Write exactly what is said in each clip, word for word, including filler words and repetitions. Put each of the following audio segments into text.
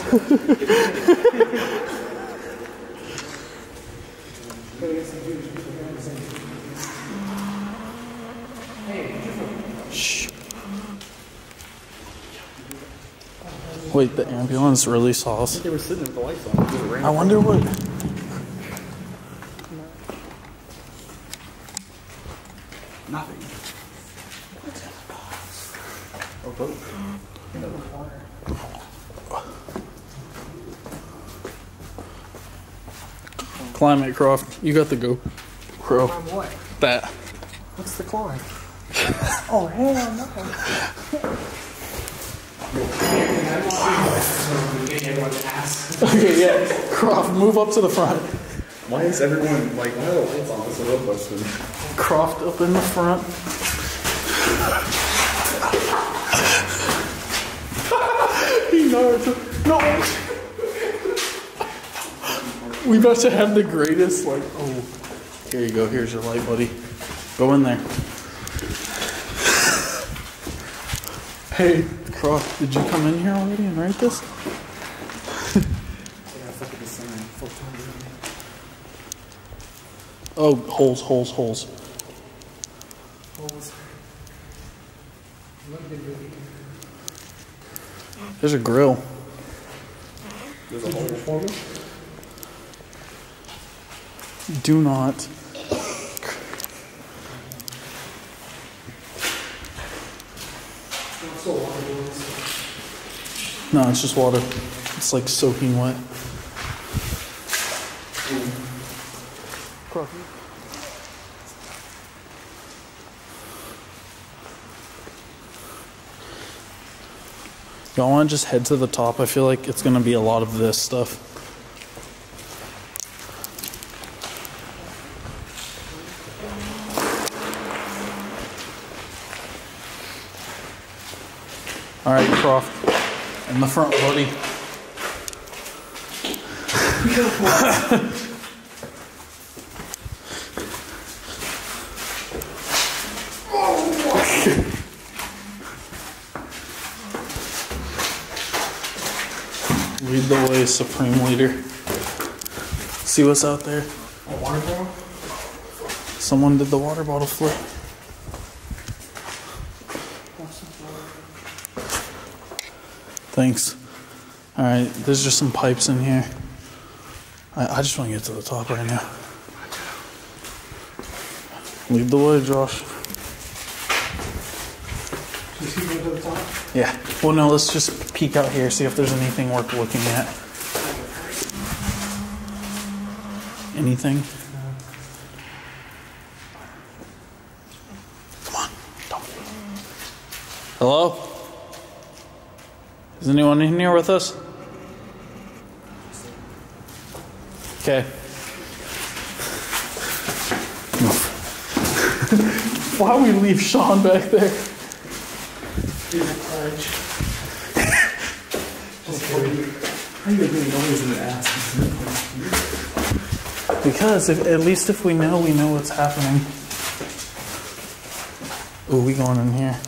Shh. Wait, the ambulance really saw us. They were sitting with the lights on. I wonder what. Nothing. Oh, boat. Climate Croft, you got the GoPro. Climb what? That. What's the climb? Oh, hell no. Okay, yeah. Croft, move up to the front. Why is everyone like, why are the lights on? That's a real question. Croft up in the front. He knows. No. We about to have the greatest, like, oh. Here you go. Here's your light, buddy. Go in there. Hey, Croft, did you come in here already and write this? Oh, holes, holes, holes. Holes. There's a grill. There's a hole for me? Do not. No, it's just water. It's like soaking wet. Y'all want to just head to the top? I feel like it's going to be a lot of this stuff. All right, Croft, in the front, buddy. Lead the way, Supreme Leader. See what's out there? A water bottle? Someone did the water bottle flip. Thanks. Alright, there's just some pipes in here. I, I just want to get to the top right now. Lead the way, Josh. Just keep going to the top? Yeah. Well, no, let's just peek out here, see if there's anything worth looking at. Anything? Come on. Don't. Hello? Is anyone in here with us? Okay. Why we leave Sean back there? How are you getting noise in the ass? Because if, at least if we know, we know what's happening. Oh, we going in here.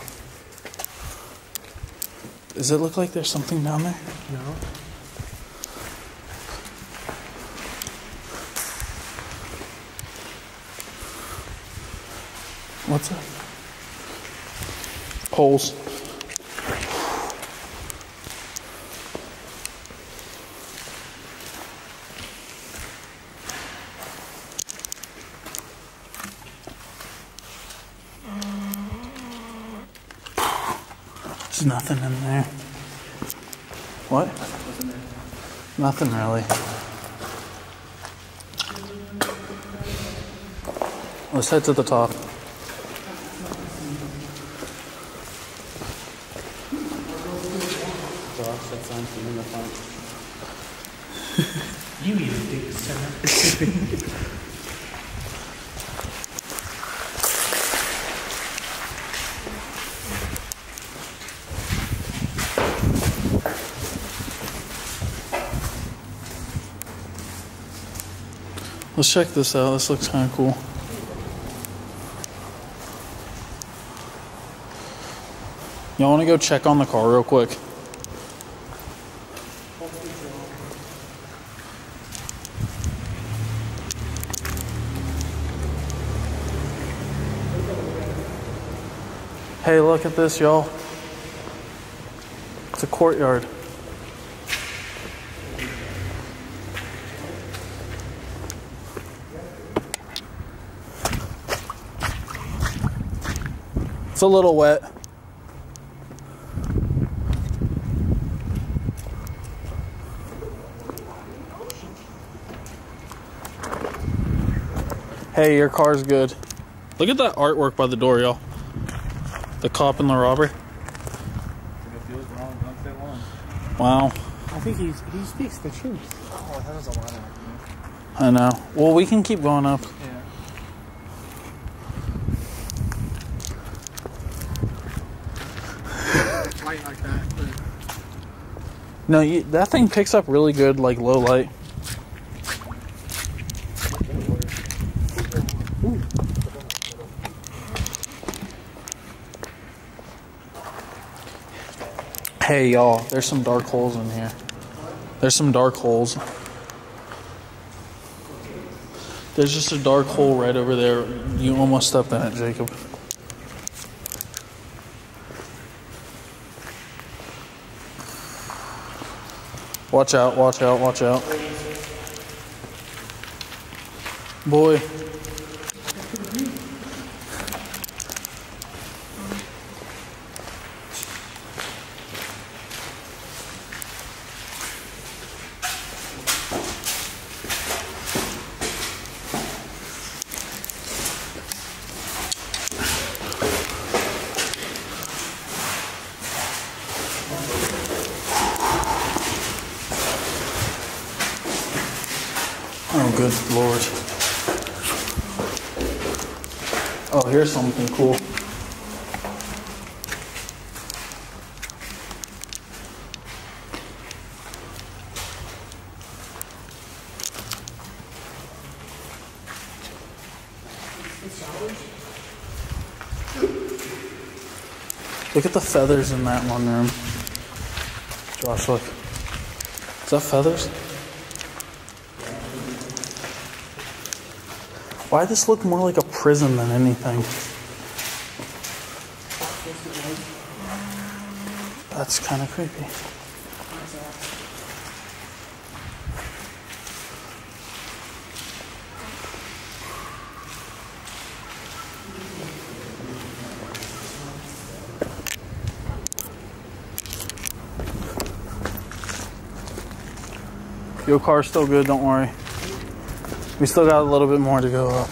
Does it look like there's something down there? No. What's that? Holes. There's nothing in there. What? Nothing really. Let's head to the top. You need a big center. Let's check this out. This looks kind of cool. Y'all want to go check on the car real quick? Hey, look at this, y'all. It's a courtyard. It's a little wet. Hey, your car's good. Look at that artwork by the door, y'all. The cop and the robber. Wow. I think he's, he speaks the truth. Oh, that was a lot of acting. I know. Well, we can keep going up. Yeah. Light like that, but... No, you, that thing picks up really good, like low light. Hey, y'all, there's some dark holes in here. There's some dark holes. There's just a dark hole right over there. You almost stepped in it, Jacob. Watch out, watch out, watch out. Boy. Oh, good Lord. Oh, here's something cool. Look at the feathers in that one room. Josh, look. Is that feathers? Why does this look more like a prison than anything? That's kind of creepy. Your car's still good, don't worry. We still got a little bit more to go up.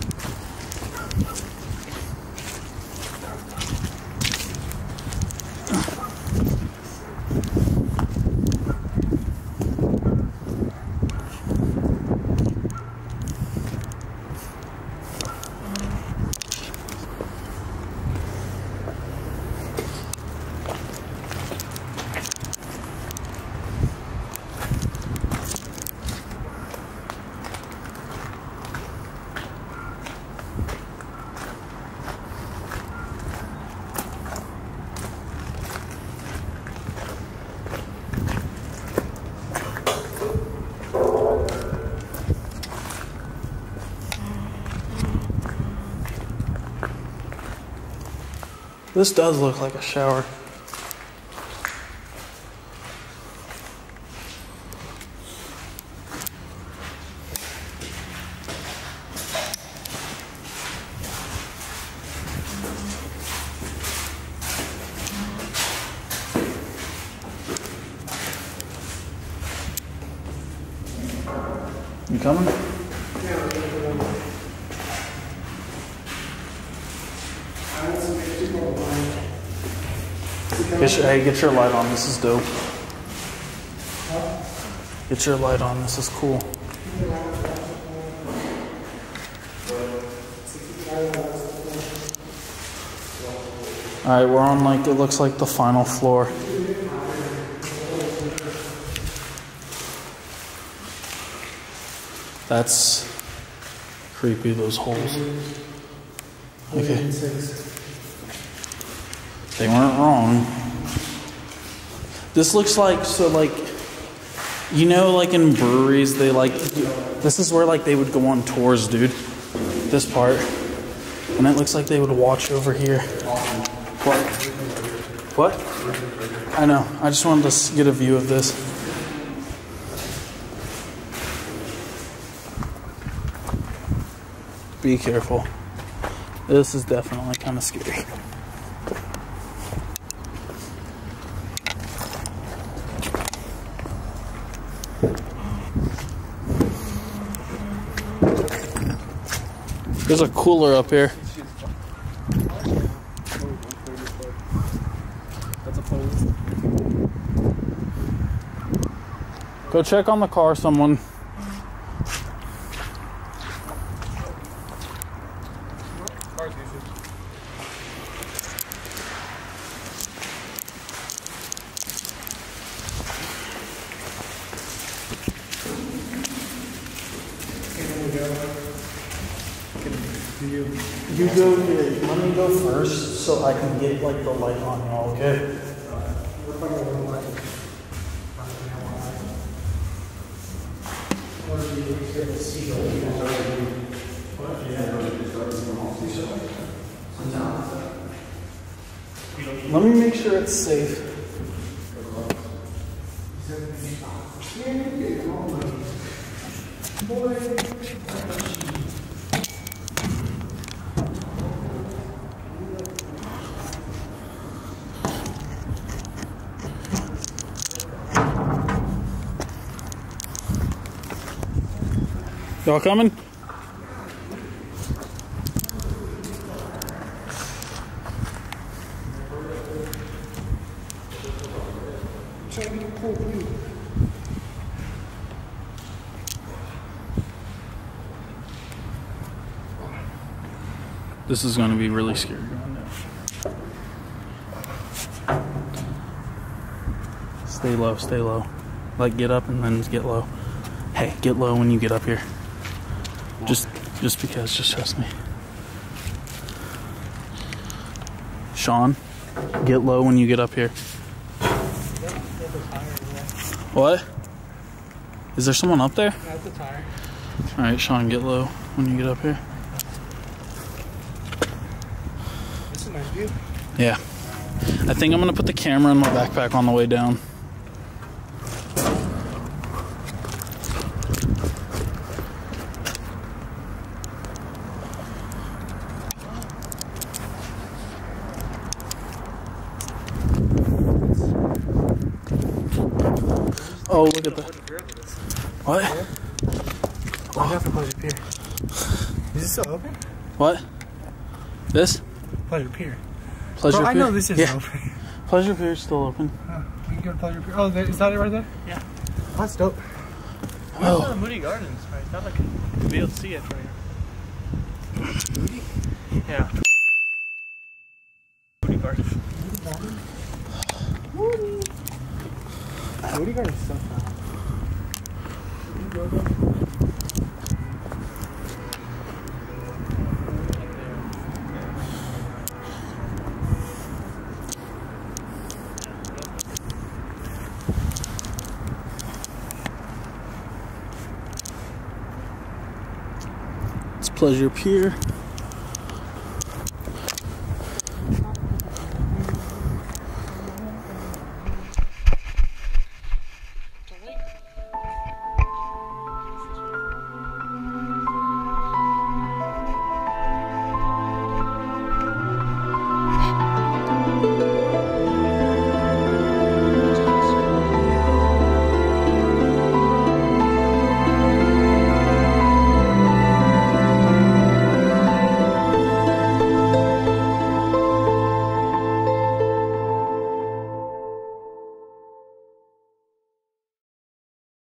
This does look like a shower. You coming? Get your, hey, get your light on. This is dope. Get your light on. This is cool. Alright, we're on like, it looks like the final floor. That's creepy, those holes. Okay. They weren't wrong. This looks like, so like, you know, like in breweries, they like, this is where like they would go on tours, dude. This part. And it looks like they would watch over here. What? I know. I just wanted to s- get a view of this. Be careful. This is definitely kind of scary. There's a cooler up here. Go check on the car, someone. You go here. Let me go first so I can get like the light on y'all, okay? Let me make sure it's safe. Y'all coming? This is going to be really scary going down. Stay low, stay low. Like get up and then get low. Hey, get low when you get up here. Just just because, just trust me. Sean, get low when you get up here. What? Is there someone up there? That's the tire. Alright, Sean, get low when you get up here. This is a nice view. Yeah. I think I'm gonna put the camera in my backpack on the way down. Oh, look at that. What? I have to Pleasure Pier. Is this still open? What? This? Pleasure Pier. Pleasure Bro, Pier? I know this is yeah. open. Pleasure Pier is still open. Oh, we can go to Pleasure Pier. Oh, there, is that it right there? Yeah. Oh, that's dope. Oh. We're in Moody Gardens, right? It's not like you'll be able to see it from here. Moody? Yeah. Moody Gardens. Moody. Moody Gardens is so fun. It's Pleasure Pier.